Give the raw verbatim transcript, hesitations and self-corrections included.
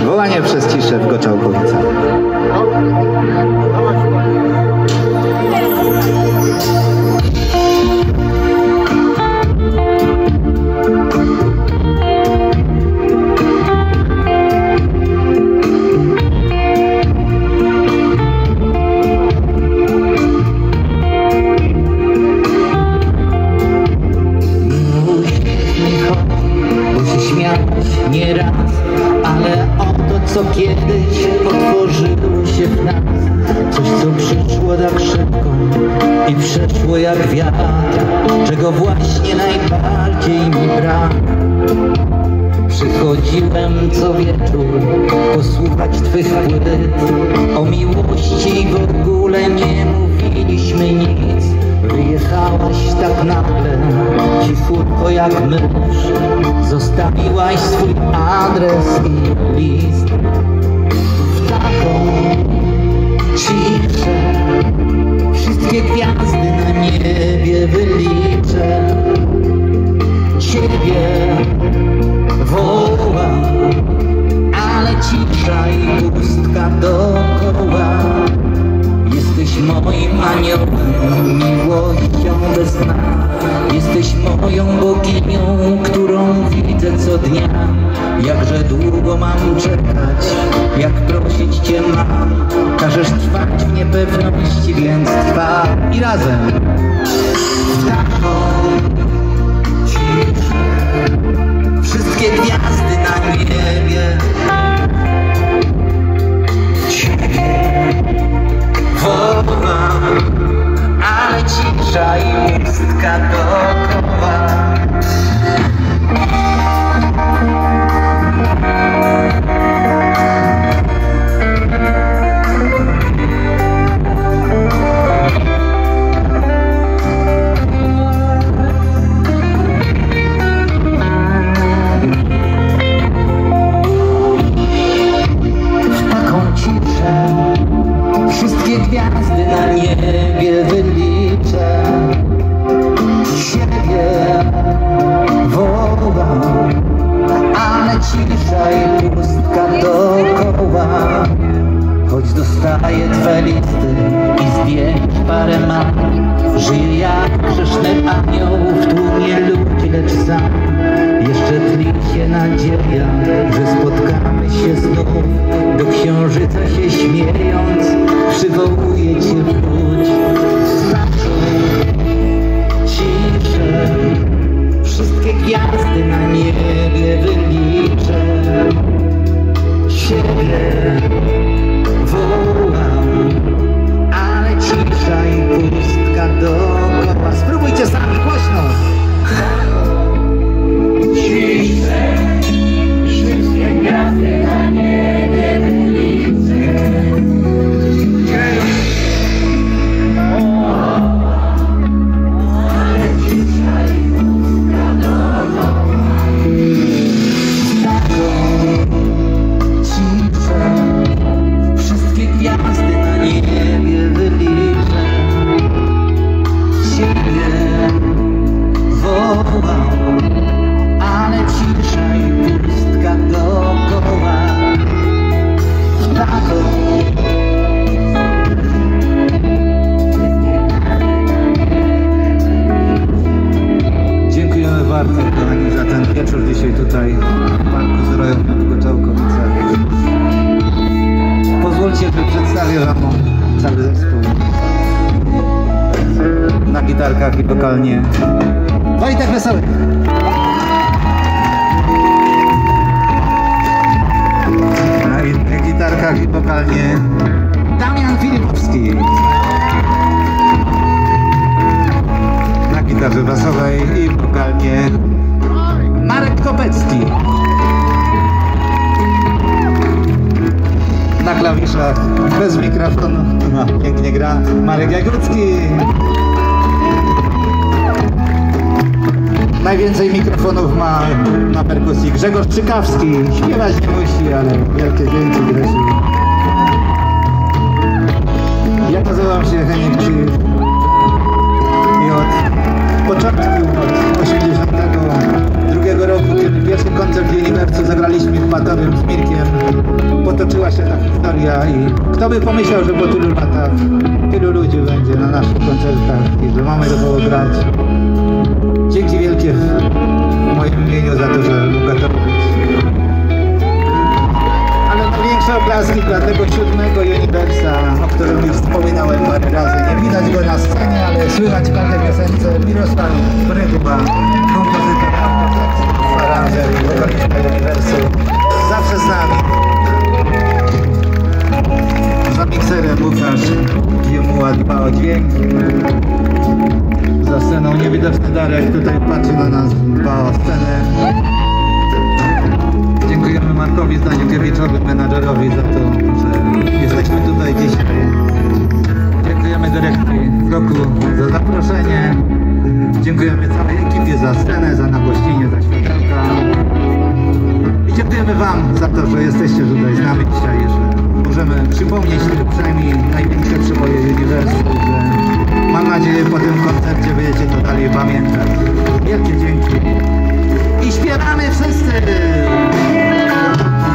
Wołanie przez ciszę w Goczałkowicach. Nieraz, ale oto co kiedyś otworzyło się w nas, coś co przyszło tak szybko i przeszło jak wiatr, czego właśnie najbardziej mi brak. Przychodziłem co wieczór posłuchać twych płyt, o miłości w ogóle nie mówiliśmy nic. Wyjechałaś tak nagle, cichutko jak mysz, zostawiłaś swój adres i list. W taką ciszę wszystkie gwiazdy na niebie wyliczę. Ciebie wołam, ale cisza i pustka dookoła. Jesteś moim aniołem, miłością bez dna. Jesteś moją boginią, którą widzę co dnia. Jakże długo mam czekać, jak prosić Cię mam. Każesz trwać w niepewności, więc trwa i razem. W taką ciszę wszystkie gwiazdy na niebie. Ciebie wołam, ale cisza i pustka dookoła. Wszystkie gwiazdy na niebie wyliczę. Siebie wołam, ale cisza i pustka dookoła. Choć dostaję Twe listy i zdjęć parę mam, żyję jak grzeszny anioł w tłumie ludzi, lecz sam. Jeszcze tli się nadzieja, że spotkamy się znów. Do księżyca się śmiejąc przywołuję Cię wróć. Ciszę wszystkie gwiazdy na niebie wyliczę. Siebie wołam, ale cisza i pustka dookoła. Spróbujcie sami głośno. Ciszę wszystkie gwiazdy na niebie wyliczę. Dziękujemy bardzo kochani za ten wieczór dzisiaj tutaj w Parku Zdrojowym w Goczałkowicach. Pozwólcie, że przedstawię Wam cały zespół. Na gitarkach i wokalnie Wojtek Wesoły. Na innych gitarkach i wokalnie Damian Filipowski. Na gitarze basowej i wokalnie Marek Kopecki. Na klawiszach bez mikrofonu no, pięknie gra Marek Jagucki. Najwięcej mikrofonów ma na perkusji Grzegorz Czykawski. Śpiewać nie musi, ale wielkie dźwięki Grzesiu. Ja nazywam się Heniek Czyjew i od początku, od osiemdziesiątego drugiego roku, kiedy pierwszy koncert w Uniwersu zagraliśmy w Batowym z Mirkiem, Natalia i kto by pomyślał, że po tylu latach tylu ludzi będzie na naszych koncertach i że mamy do kogo grać. Dzięki wielkie w moim imieniu za to, że mogę to robić. Ale największe oklaski dla tego siódmego Uniwersa, o którym już wspominałem parę razy. Nie widać go na scenie, ale słychać w każdej piosence. Mirosław Brydła, kompozytor, aranżer i wokalista Uniwersu. Zawsze z nami. Za mikserem Łukasz Dziemuła dba o dźwięk. Za sceną niewidoczny Darek tutaj patrzy na nas, dba o scenę. Dziękujemy Markowi Zdaniukiewiczowi, menadżerowi za to, że jesteśmy tutaj dzisiaj. Dziękujemy dyrekcji roku za zaproszenie. Dziękujemy całej ekipie za scenę, za nagłośnienie, za światełka. I dziękujemy Wam za to, że jesteście tutaj z nami dzisiaj, że możemy przypomnieć przynajmniej największe przeboje Uniwersu, że mam nadzieję po tym koncercie będziecie to dalej pamiętać. Wielkie dzięki. I śpiewamy wszyscy!